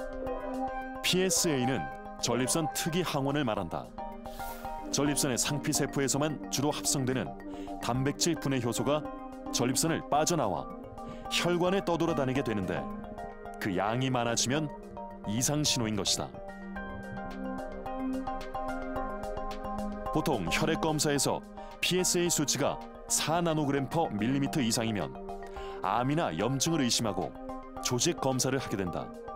PSA는 전립선 특이 항원을 말한다. 전립선의 상피세포에서만 주로 합성되는 단백질 분해 효소가 전립선을 빠져나와 혈관에 떠돌아다니게 되는데 그 양이 많아지면 이상 신호인 것이다. 보통 혈액 검사에서 PSA 수치가 4나노그램/밀리미터 이상이면 암이나 염증을 의심하고 조직 검사를 하게 된다.